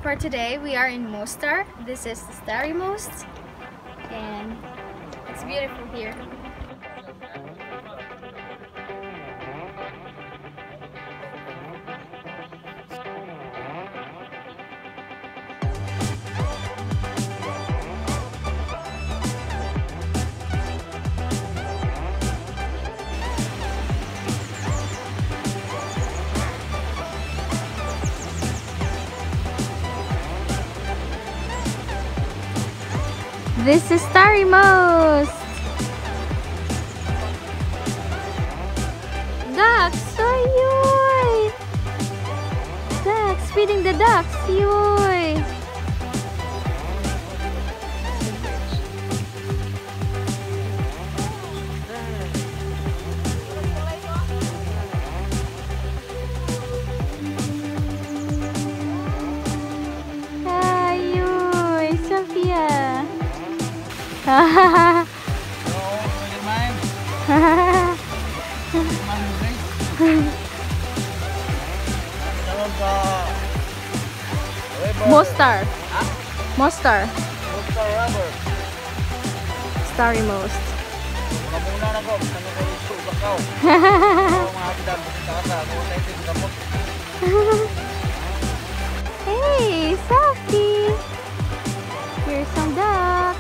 for today we are in Mostar. This is the Starry Most, and it's beautiful here. This is Starry Most. Ducks, yoy! Ducks, feeding the ducks, yoy! Ayoy, Sophia! Hahaha. Mostar. Mostar. Starry Most. Hey, Sophie. Here's some ducks.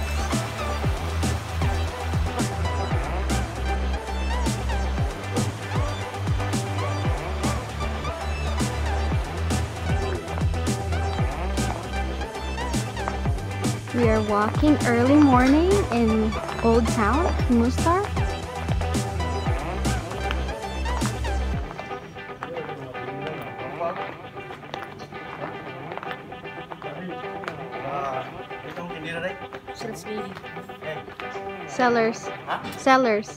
We are walking early morning in Old Town, Mostar. Sellers. Sellers.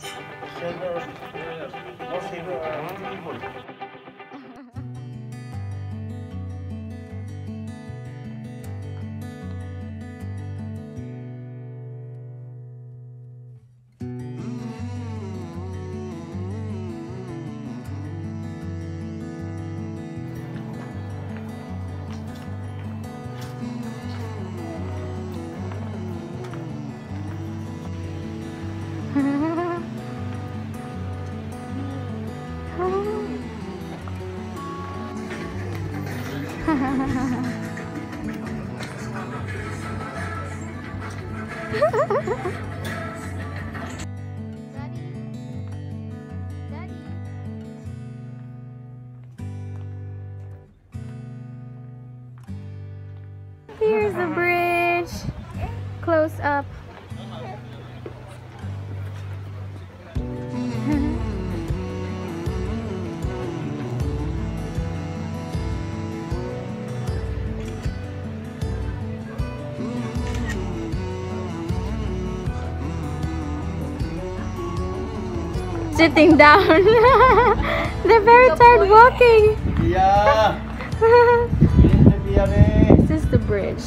Here's the bridge, close up. Sitting down. They're very tired walking. Yeah. This is the bridge.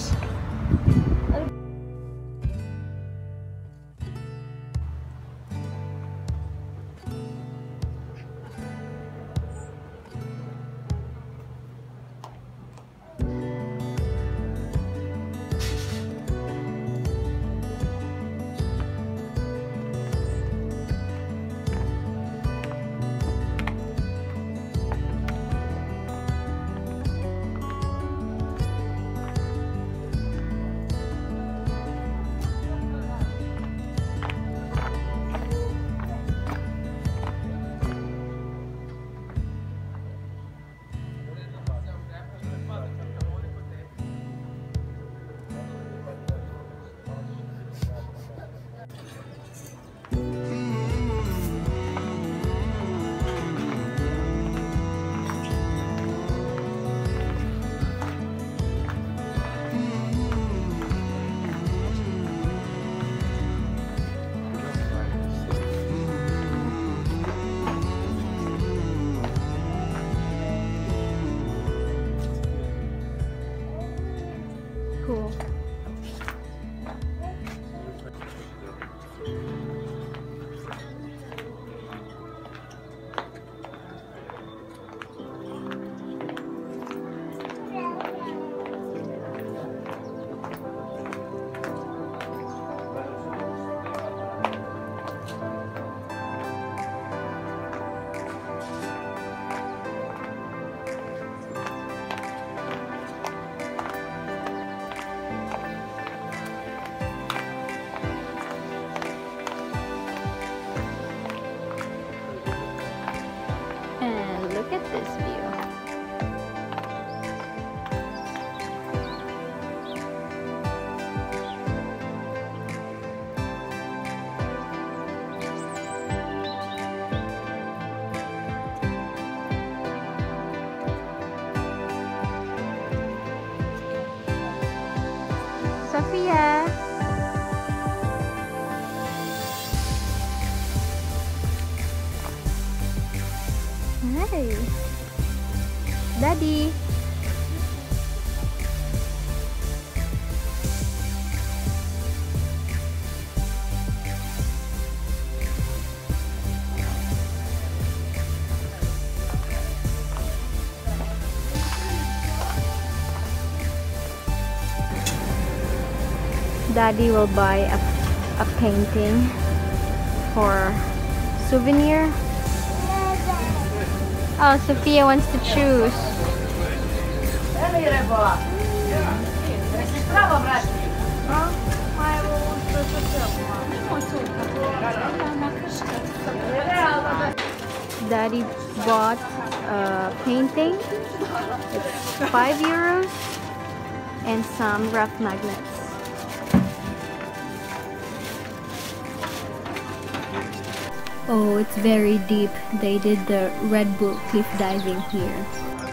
Sophia. Hey, Daddy. Daddy will buy a painting for souvenir. Oh, Sophia wants to choose. Daddy bought a painting. It's €5 and some rough magnets. Oh, it's very deep. They did the Red Bull cliff diving here.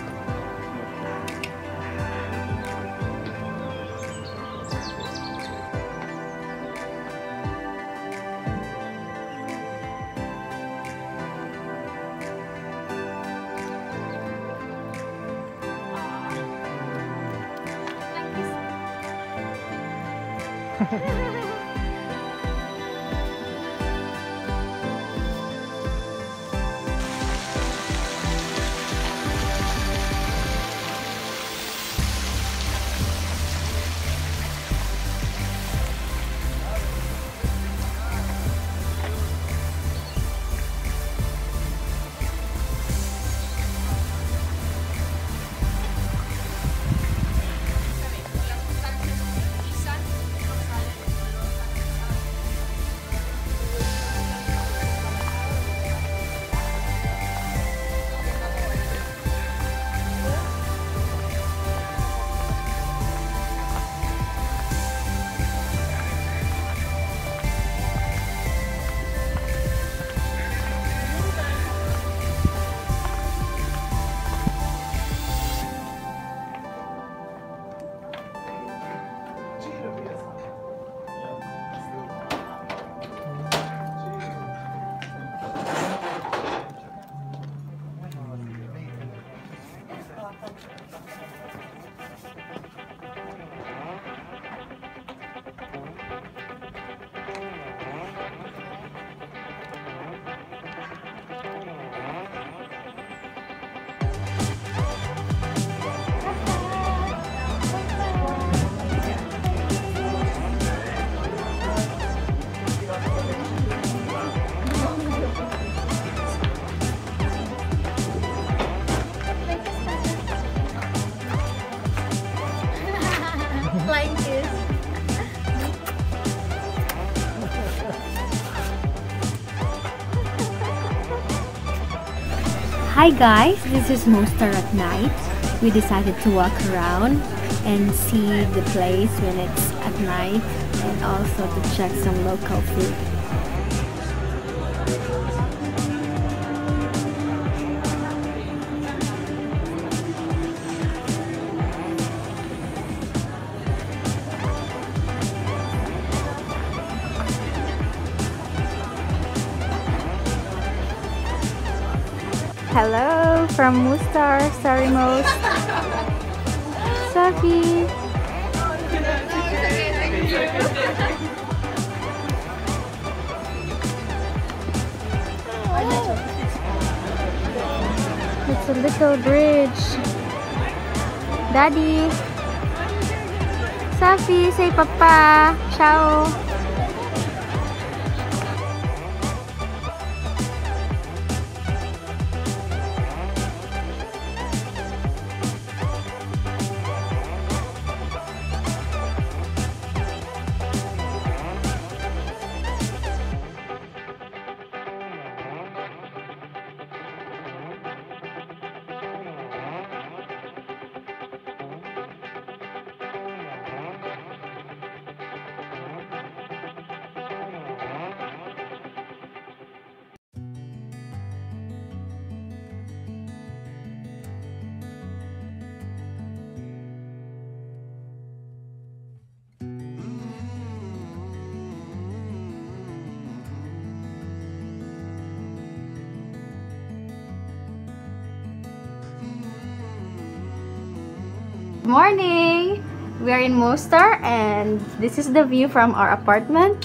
Like this. Hi guys, this is Mostar at night. We decided to walk around and see the place when it's at night and also to check some local food. Hello from Mostar, Sarajevo. Sophie. It's a little bridge. Daddy. Sophie, say papa. Ciao. morning! We are in Mostar and this is the view from our apartment.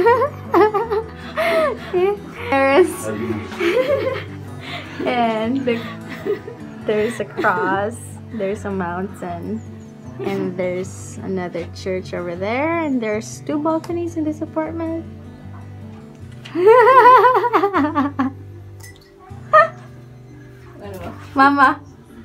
There's a cross, there's a mountain, and there's another church over there, and there's 2 balconies in this apartment. Mama!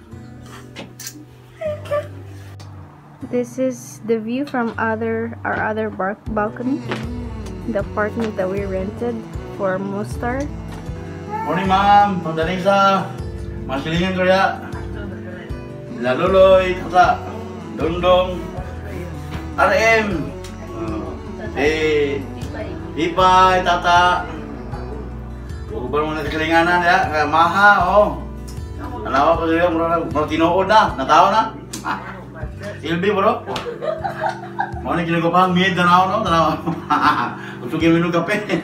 This is the view from our other balcony, the apartment that we rented for Mostar. Morning, ma'am. Pagdating sa masilingan ko ya. Laluloy, tata, dongdong, RM, Ipay, tata. Huwag ba muna sa kalinganan ya? Maha, oh. Alawa ko sa'yo, mura tinuod na. Natawa na. Silbi, bro. Mau ni kini ko pang mid tanaw no tanaw. Gusto gyud minum kape.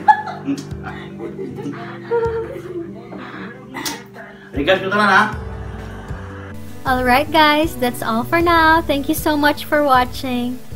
Rigas ko tanan ha. Alright guys, that's all for now. Thank you so much for watching.